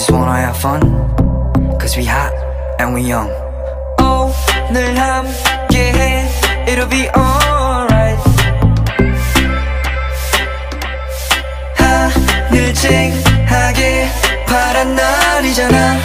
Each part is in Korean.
just wanna have fun Cause we hot and we young 오늘 함께해 It'll be alright 하늘 쨍하게 파란 날이잖아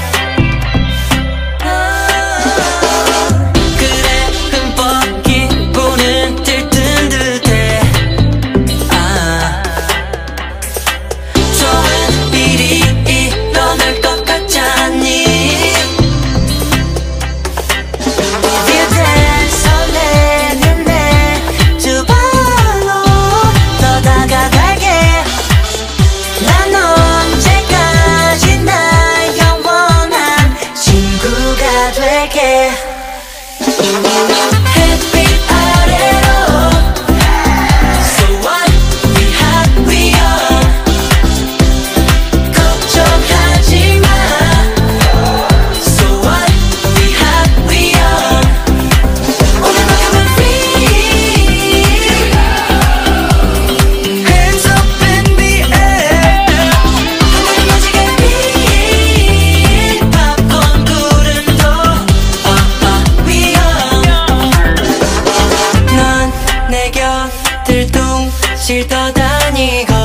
실 떠다니고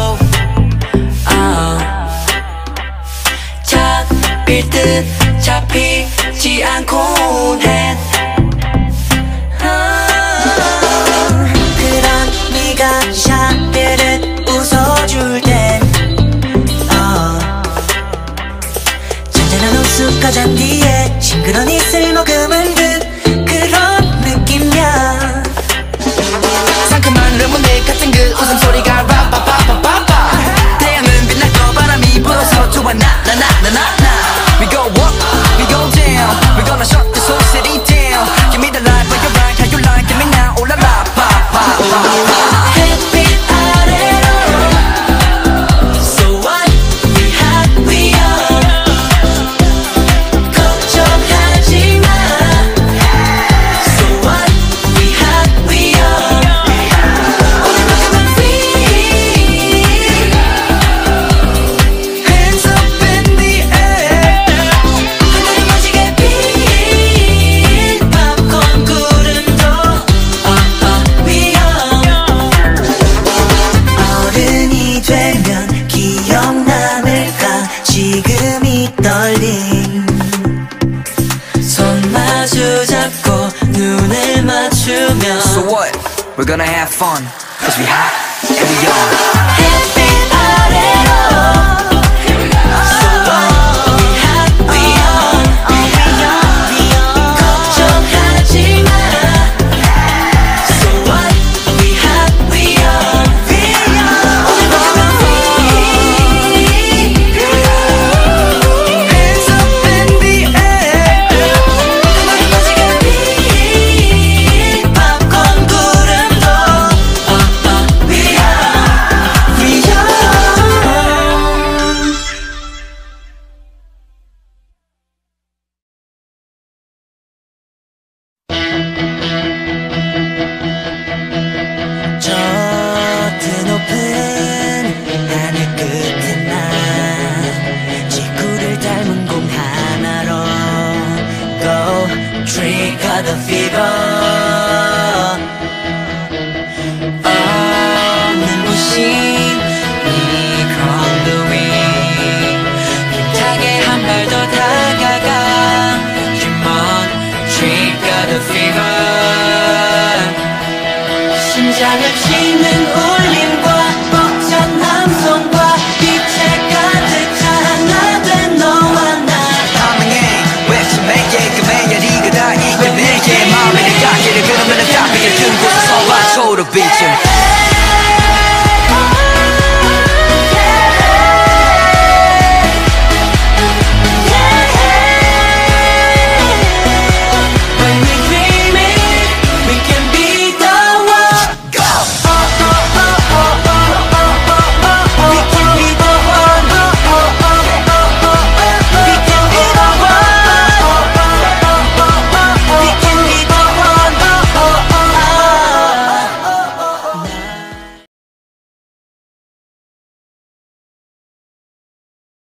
잡힐 듯 잡히지 않곤 해 그런 네가 샤베르 웃어줄 땐 잔잔한 호숫가 잔디에 싱그런 이슬 머금은 듯 그런 느낌이야 상큼한 레몬ade 같은 그 웃음소리가 라빠빠빠빠빠 태양은 빛나고 바람이 불어서 좋아 나나나나나나 We go up, we go down We gonna shut this whole city down Give me the light, break it right, how you like Give me now, oh la la, pa pa pa pa 햇빛 아래로 So what, we hot, we young 걱정하지 마 So what, we hot, we young So what? We're gonna have fun Cause we hot and we young 햇빛 아래로 So what? We hot, we young 걱정하지 마 So what? We hot, we young 오늘 밤은 free Hands up in the air 하늘이 멋지게 빛 팝콘 구름도 We young 저 드높은 하늘 끝에 난 지구를 닮은 공 하나로 Go trigger the fever 눈부신 이 conduit 힘차게 한 발 더 다가가 Come on trigger the fever 심장을 치는 울림과 벅찬 함성과 빛에 가득 차 하나 된 너와 나 함흥해 외침에게 그 매열이 그다 이겨 내게 마음의 가기를 그러면 다 비길 준 곳에서 와 초록빛을